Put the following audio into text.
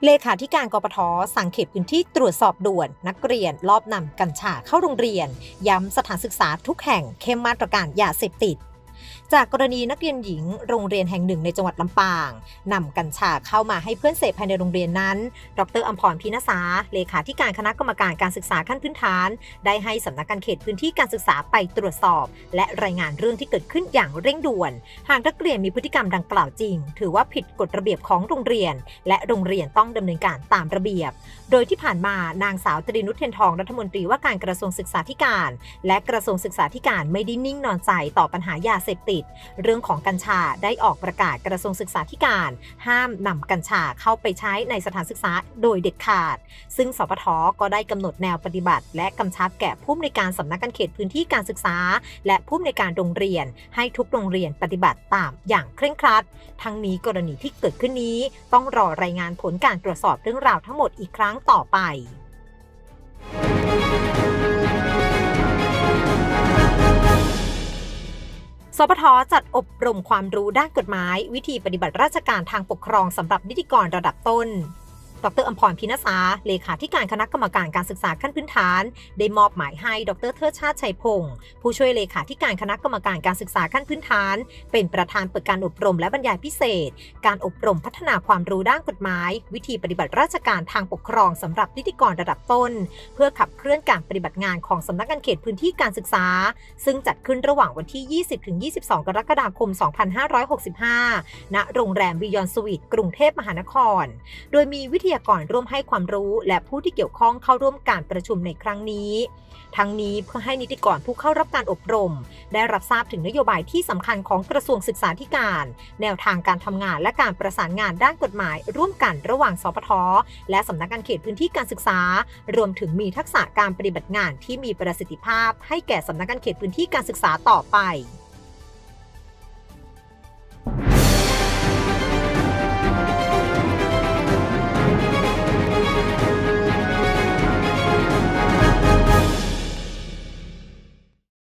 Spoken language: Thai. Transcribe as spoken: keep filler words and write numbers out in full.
เลขาธิการกปท.สั่งเขตพื้นที่ตรวจสอบด่วนนักเรียนลอบนำกัญชาเข้าโรงเรียนย้ำสถานศึกษาทุกแห่งเข้มมาตรการยาเสพติดจากกรณีนักเรียนหญิงโรงเรียนแห่งหนึ่งในจังหวัดลำปางนำกัญชาเข้ามาให้เพื่อนเสพภายในโรงเรียนนั้นดร.อัมพร พิณษาเลขาธิการคณะกรรมการการศึกษาขั้นพื้นฐานได้ให้สำนักงานเขตพื้นที่การศึกษาไปตรวจสอบและรายงานเรื่องที่เกิดขึ้นอย่างเร่งด่วนหากนักเรียนมีพฤติกรรมดังกล่าวจริงถือว่าผิดกฎระเบียบของโรงเรียนและโรงเรียนต้องดำเนินการตามระเบียบโดยที่ผ่านมานางสาวตรีนุช เทียนทองรัฐมนตรีว่าการกระทรวงศึกษาธิการและกระทรวงศึกษาธิการไม่ได้นิ่งนอนใจต่อปัญหายาเสพติดเรื่องของกัญชาได้ออกประกาศกระทรวงศึกษาธิการห้ามนำกัญชาเข้าไปใช้ในสถานศึกษาโดยเด็ดขาดซึ่งสปท.ก็ได้กำหนดแนวปฏิบัติและกำชับแก่ผู้อำนวยการสำนักงานเขตพื้นที่การศึกษาและผู้อำนวยการโรงเรียนให้ทุกโรงเรียนปฏิบัติตามอย่างเคร่งครัดทั้งนี้กรณีที่เกิดขึ้นนี้ต้องรอรายงานผลการตรวจสอบเรื่องราวทั้งหมดอีกครั้งต่อไปสปท.จัดอบรมความรู้ด้านกฎหมายวิธีปฏิบัติราชการทางปกครองสำหรับนิติกรระดับต้นดร.อัมพร พิณษาเลขาธิการคณะกรรมการการศึกษาขั้นพื้นฐานได้มอบหมายให้ดร.เทิดชาติชัยพงศ์ผู้ช่วยเลขาธิการคณะกรรมการการศึกษาขั้นพื้นฐานเป็นประธานเปิดการอบรมและบรรยายพิเศษการอบรมพัฒนาความรู้ด้านกฎหมายวิธีปฏิบัติราชการทางปกครองสำหรับนิติกรระดับต้นเพื่อขับเคลื่อนการปฏิบัติงานของสำนักงานเขตพื้นที่การศึกษาซึ่งจัดขึ้นระหว่างวันที่ ยี่สิบถึงยี่สิบสอง กรกฎาคม สองพันห้าร้อยหกสิบห้า ณ โรงแรมบิยอนสวีทกรุงเทพมหานครโดยมีวิทยากรร่วมให้ความรู้และผู้ที่เกี่ยวข้องเข้าร่วมการประชุมในครั้งนี้ทั้งนี้เพื่อให้นิติกรผู้เข้ารับการอบรมได้รับทราบถึงนโยบายที่สำคัญของกระทรวงศึกษาธิการแนวทางการทำงานและการประสานงานด้านกฎหมายร่วมกันระหว่างสปท.และสำนักงานเขตพื้นที่การศึกษารวมถึงมีทักษะการปฏิบัติงานที่มีประสิทธิภาพให้แก่สำนักงานเขตพื้นที่การศึกษาต่อไป